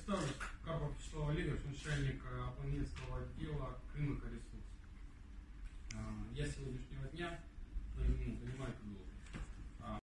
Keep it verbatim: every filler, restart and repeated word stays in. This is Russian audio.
Представлюсь, Карпов Вячеслав Олегович, начальник аппонентского отдела Крым Эко Ресурс. Я с сегодняшнего дня займу